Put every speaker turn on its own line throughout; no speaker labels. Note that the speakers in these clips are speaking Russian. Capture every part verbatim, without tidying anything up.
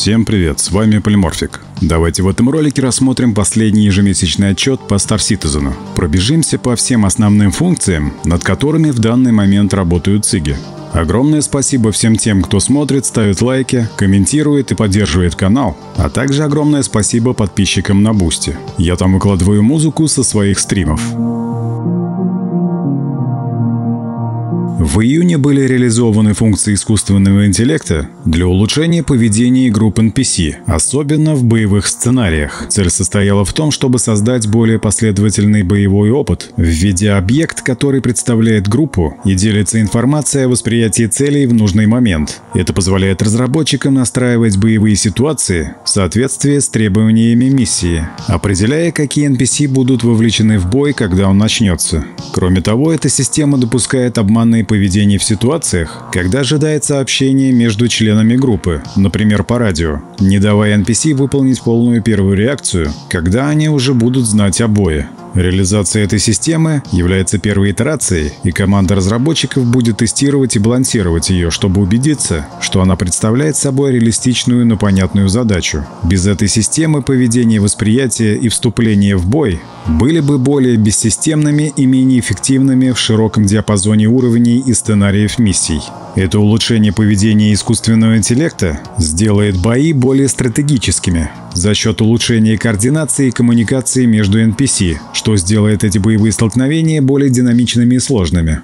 Всем привет, с вами Полиморфик. Давайте в этом ролике рассмотрим последний ежемесячный отчет по Star Citizen. Пробежимся по всем основным функциям, над которыми в данный момент работают циги. Огромное спасибо всем тем, кто смотрит, ставит лайки, комментирует и поддерживает канал, а также огромное спасибо подписчикам на Бусти. Я там выкладываю музыку со своих стримов. В июне были реализованы функции искусственного интеллекта для улучшения поведения групп эн пи си, особенно в боевых сценариях. Цель состояла в том, чтобы создать более последовательный боевой опыт, введя объект, который представляет группу и делится информацией о восприятии целей в нужный момент. Это позволяет разработчикам настраивать боевые ситуации в соответствии с требованиями миссии, определяя, какие эн пи си будут вовлечены в бой, когда он начнется. Кроме того, эта система допускает обманные поведение в ситуациях, когда ожидается общение между членами группы, например, по радио, не давая эн пи си выполнить полную первую реакцию, когда они уже будут знать о бое. Реализация этой системы является первой итерацией, и команда разработчиков будет тестировать и балансировать ее, чтобы убедиться, что она представляет собой реалистичную, но понятную задачу. Без этой системы поведение, восприятие и вступление в бой были бы более бессистемными и менее эффективными в широком диапазоне уровней и сценариев миссий. Это улучшение поведения искусственного интеллекта сделает бои более стратегическими за счет улучшения координации и коммуникации между эн пи си, что сделает эти боевые столкновения более динамичными и сложными.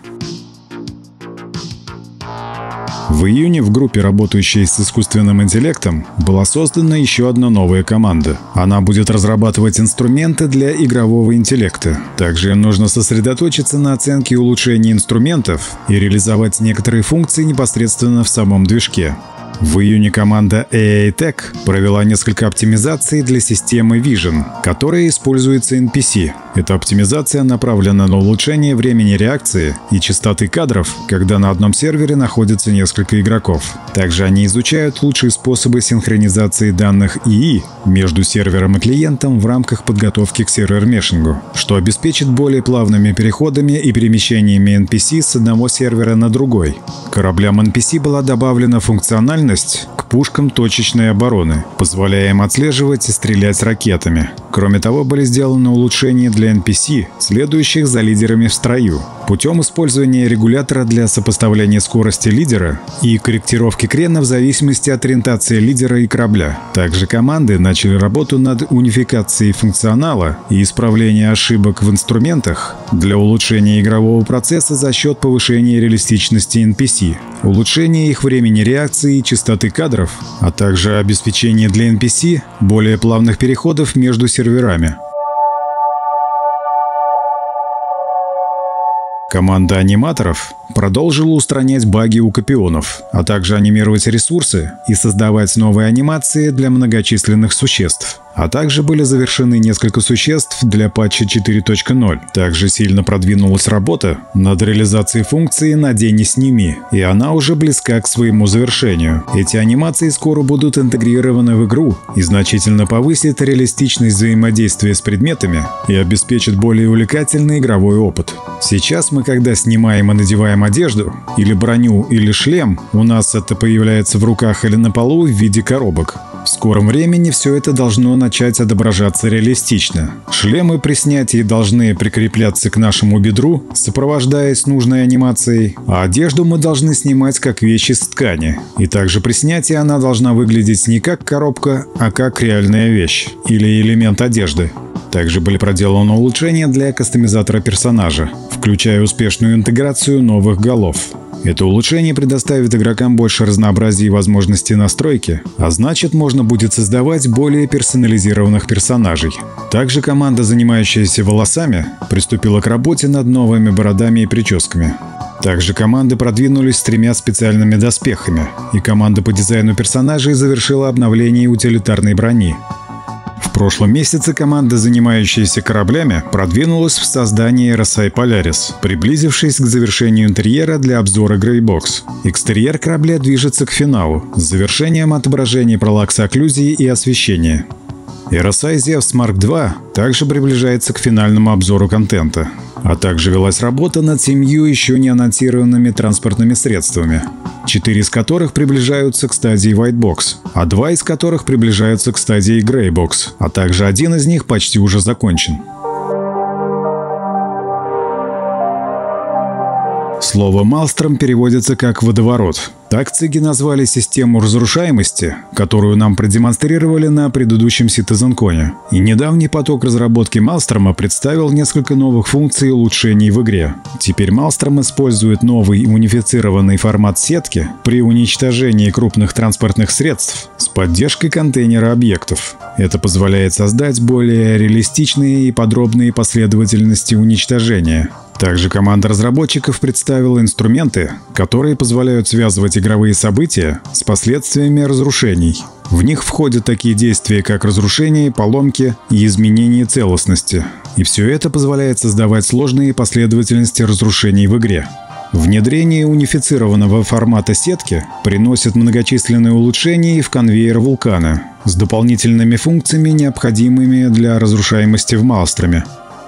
В июне в группе, работающей с искусственным интеллектом, была создана еще одна новая команда. Она будет разрабатывать инструменты для игрового интеллекта. Также им нужно сосредоточиться на оценке и улучшении инструментов и реализовать некоторые функции непосредственно в самом движке. В июне команда эй ай Tech провела несколько оптимизаций для системы Vision, которая используется эн пи си. Эта оптимизация направлена на улучшение времени реакции и частоты кадров, когда на одном сервере находится несколько игроков. Также они изучают лучшие способы синхронизации данных эй ай между сервером и клиентом в рамках подготовки к сервер-мешингу, что обеспечит более плавными переходами и перемещениями эн пи си с одного сервера на другой. Кораблям эн пи си была добавлена функциональность к пушкам точечной обороны, позволяя им отслеживать и стрелять ракетами. Кроме того, были сделаны улучшения для эн пи си, следующих за лидерами в строю, путем использования регулятора для сопоставления скорости лидера и корректировки крена в зависимости от ориентации лидера и корабля. Также команды начали работу над унификацией функционала и исправлением ошибок в инструментах для улучшения игрового процесса за счет повышения реалистичности эн пи си, улучшения их времени реакции и частоты кадров, а также обеспечение для эн пи си более плавных переходов между серверами. Команда аниматоров продолжила устранять баги у копионов, а также анимировать ресурсы и создавать новые анимации для многочисленных существ. А также были завершены несколько существ для патча четыре точка ноль. Также сильно продвинулась работа над реализацией функции «Надень и сними», и она уже близка к своему завершению. Эти анимации скоро будут интегрированы в игру и значительно повысят реалистичность взаимодействия с предметами и обеспечат более увлекательный игровой опыт. Сейчас мы, когда снимаем и надеваем одежду, или броню, или шлем, у нас это появляется в руках или на полу в виде коробок. В скором времени все это должно начать отображаться реалистично. Шлемы при снятии должны прикрепляться к нашему бедру, сопровождаясь нужной анимацией, а одежду мы должны снимать как вещь из ткани. И также при снятии она должна выглядеть не как коробка, а как реальная вещь или элемент одежды. Также были проделаны улучшения для кастомизатора персонажа, включая успешную интеграцию новых голов. Это улучшение предоставит игрокам больше разнообразия и возможностей настройки, а значит, можно будет создавать более персонализированных персонажей. Также команда, занимающаяся волосами, приступила к работе над новыми бородами и прическами. Также команды продвинулись с тремя специальными доспехами, и команда по дизайну персонажей завершила обновление утилитарной брони. В прошлом месяце команда, занимающаяся кораблями, продвинулась в создании эр эс ай Polaris, приблизившись к завершению интерьера для обзора Greybox. Экстерьер корабля движется к финалу, с завершением отображения параллакса окклюзии и освещения. эр эс ай Zevs Марк два также приближается к финальному обзору контента, а также велась работа над семью еще не анонсированными транспортными средствами, четыре из которых приближаются к стадии White Box, а два из которых приближаются к стадии Grey Box, а также один из них почти уже закончен. Слово «Maelstrom» переводится как «водоворот». Так цыги назвали систему разрушаемости, которую нам продемонстрировали на предыдущем CitizenCon. И недавний поток разработки Maelstrom представил несколько новых функций и улучшений в игре. Теперь Maelstrom использует новый унифицированный формат сетки при уничтожении крупных транспортных средств с поддержкой контейнера объектов. Это позволяет создать более реалистичные и подробные последовательности уничтожения. Также команда разработчиков представила инструменты, которые позволяют связывать игровые события с последствиями разрушений. В них входят такие действия, как разрушение, поломки и изменение целостности. И все это позволяет создавать сложные последовательности разрушений в игре. Внедрение унифицированного формата сетки приносит многочисленные улучшения в конвейер вулкана с дополнительными функциями, необходимыми для разрушаемости в Maelstrom.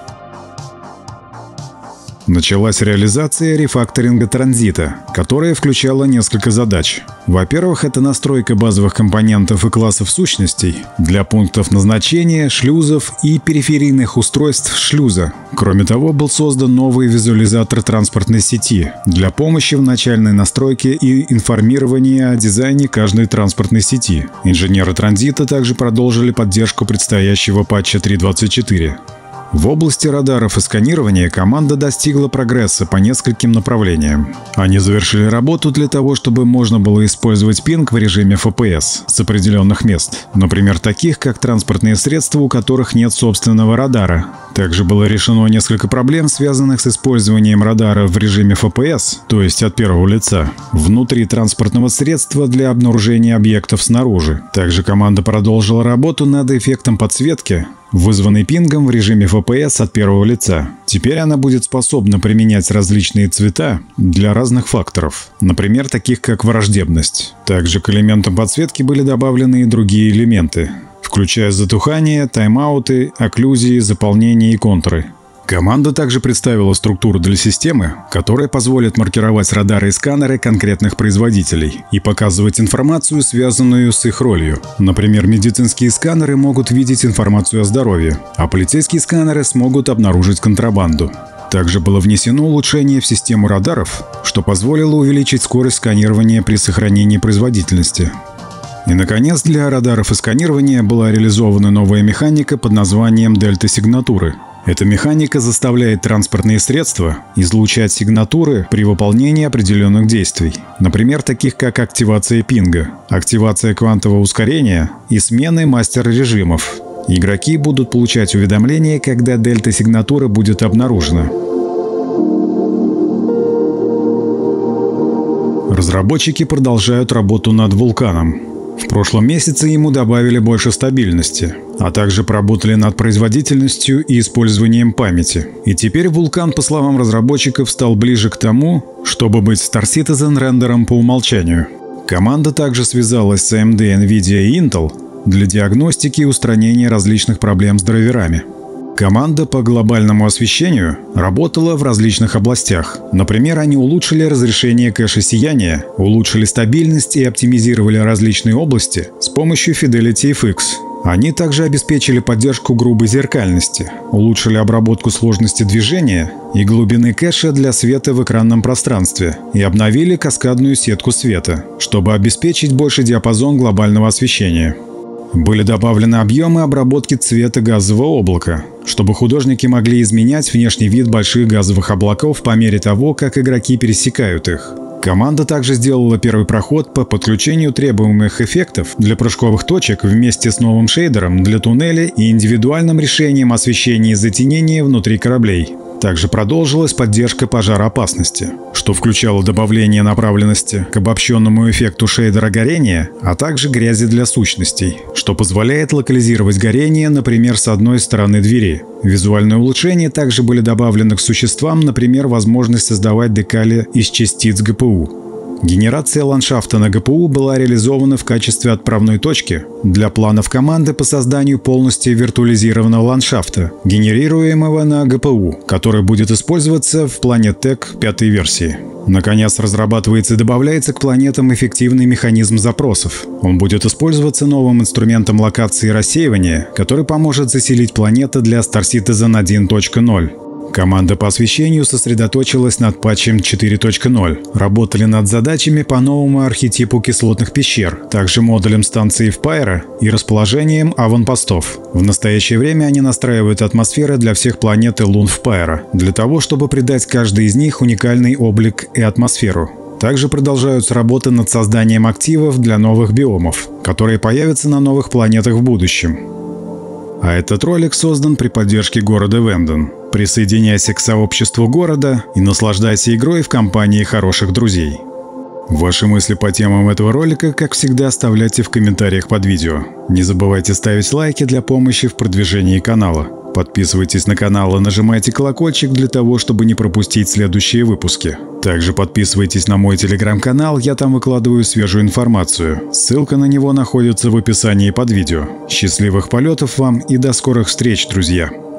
Началась реализация рефакторинга транзита, которая включала несколько задач. Во-первых, это настройка базовых компонентов и классов сущностей для пунктов назначения, шлюзов и периферийных устройств шлюза. Кроме того, был создан новый визуализатор транспортной сети для помощи в начальной настройке и информировании о дизайне каждой транспортной сети. Инженеры транзита также продолжили поддержку предстоящего патча три точка двадцать четыре. В области радаров и сканирования команда достигла прогресса по нескольким направлениям. Они завершили работу для того, чтобы можно было использовать пинг в режиме эф пи эс с определенных мест, например, таких как транспортные средства, у которых нет собственного радара. Также было решено несколько проблем, связанных с использованием радара в режиме эф пи эс, то есть от первого лица, внутри транспортного средства для обнаружения объектов снаружи. Также команда продолжила работу над эффектом подсветки, вызванный пингом в режиме эф пи эс от первого лица. Теперь она будет способна применять различные цвета для разных факторов, например, таких как враждебность. Также к элементам подсветки были добавлены и другие элементы, включая затухание, тайм-ауты, окклюзии, заполнение и контуры. Команда также представила структуру для системы, которая позволит маркировать радары и сканеры конкретных производителей и показывать информацию, связанную с их ролью. Например, медицинские сканеры могут видеть информацию о здоровье, а полицейские сканеры смогут обнаружить контрабанду. Также было внесено улучшение в систему радаров, что позволило увеличить скорость сканирования при сохранении производительности. И, наконец, для радаров и сканирования была реализована новая механика под названием дельта-сигнатуры. Эта механика заставляет транспортные средства излучать сигнатуры при выполнении определенных действий, например, таких как активация пинга, активация квантового ускорения и смены мастер-режимов. Игроки будут получать уведомления, когда дельта-сигнатура будет обнаружена. Разработчики продолжают работу над вулканом. В прошлом месяце ему добавили больше стабильности, а также поработали над производительностью и использованием памяти. И теперь вулкан, по словам разработчиков, стал ближе к тому, чтобы быть Star Citizen рендером по умолчанию. Команда также связалась с эй эм ди, NVIDIA и Intel для диагностики и устранения различных проблем с драйверами. Команда по глобальному освещению работала в различных областях. Например, они улучшили разрешение кэша сияния, улучшили стабильность и оптимизировали различные области с помощью Fidelity эф икс. Они также обеспечили поддержку грубой зеркальности, улучшили обработку сложности движения и глубины кэша для света в экранном пространстве и обновили каскадную сетку света, чтобы обеспечить больший диапазон глобального освещения. Были добавлены объемы обработки цвета газового облака, чтобы художники могли изменять внешний вид больших газовых облаков по мере того, как игроки пересекают их. Команда также сделала первый проход по подключению требуемых эффектов для прыжковых точек вместе с новым шейдером для туннеля и индивидуальным решением освещения и затенения внутри кораблей. Также продолжилась поддержка пожароопасности, что включало добавление направленности к обобщенному эффекту шейдера горения, а также грязи для сущностей, что позволяет локализировать горение, например, с одной стороны двери. Визуальные улучшения также были добавлены к существам, например, возможность создавать декали из частиц джи пи ю. Генерация ландшафта на ГПУ была реализована в качестве отправной точки для планов команды по созданию полностью виртуализированного ландшафта, генерируемого на ГПУ, который будет использоваться в Planet-Tec пятой версии. Наконец, разрабатывается и добавляется к планетам эффективный механизм запросов. Он будет использоваться новым инструментом локации и рассеивания, который поможет заселить планеты для Star Citizen один точка ноль. Команда по освещению сосредоточилась над патчем четыре точка ноль. Работали над задачами по новому архетипу кислотных пещер, также модулем станции Впайра и расположением аванпостов. В настоящее время они настраивают атмосферы для всех планет и лун Впайра, для того, чтобы придать каждой из них уникальный облик и атмосферу. Также продолжаются работы над созданием активов для новых биомов, которые появятся на новых планетах в будущем. А этот ролик создан при поддержке города Венден. Присоединяйся к сообществу города и наслаждайся игрой в компании хороших друзей. Ваши мысли по темам этого ролика, как всегда, оставляйте в комментариях под видео. Не забывайте ставить лайки для помощи в продвижении канала. Подписывайтесь на канал и нажимайте колокольчик для того, чтобы не пропустить следующие выпуски. Также подписывайтесь на мой телеграм-канал, я там выкладываю свежую информацию. Ссылка на него находится в описании под видео. Счастливых полетов вам и до скорых встреч, друзья!